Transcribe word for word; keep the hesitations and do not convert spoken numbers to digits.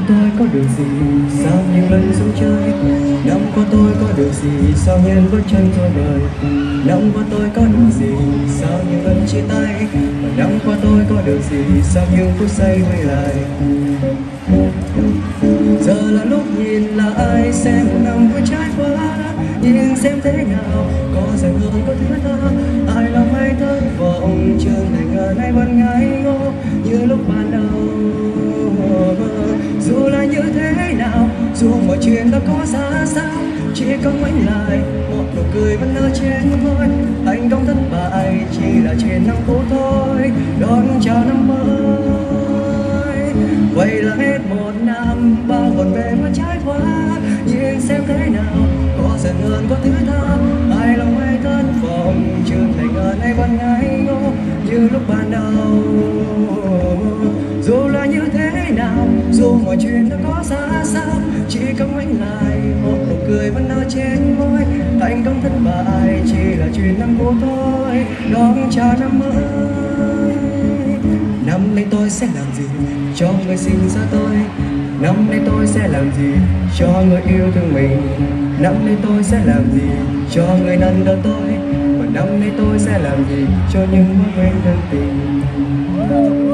tôi có được gì sao những lần sống chơi. Năm qua tôi có được gì sao nhiên bước chân thôi đời. Năm qua tôi có được gì sao những lần chia tay. Năm qua tôi có được gì sao những phút giây quay lại. Giờ là lúc nhìn lại xem một năm vừa trải qua, nhìn xem thế nào có giận hờn có thứ tha. Ai làm hay thất vọng trường thành ngờ nay vẫn ngây ngô như lúc ban đầu. Dù là như thế nào, dù mọi chuyện đã có ra sao, chỉ cần ngoảnh lại một nụ cười vẫn nở trên môi. Thành công thất bại chỉ là chuyện năm cũ thôi, đón chào năm mới. Vậy là hết một năm bao buồn về mà trải qua, nhìn xem thế nào có giận hờn có thứ tha. Ai lòng hay thất vọng trường thành ngờ nay vẫn ngây ngô như lúc ban đầu. Dù là như thế nào, dù mọi chuyện đã có ra sao, chỉ cần ngoảnh lại một nụ cười vẫn nở trên môi. Thành công thất bại chỉ là chuyện năm cũ thôi, đón chào năm mới. Năm nay tôi sẽ làm gì cho người sinh ra tôi. Năm nay tôi sẽ làm gì cho người yêu thương mình. Năm nay tôi sẽ làm gì cho người nâng đỡ tôi. Và năm nay tôi sẽ làm gì cho những mối quen thân tình.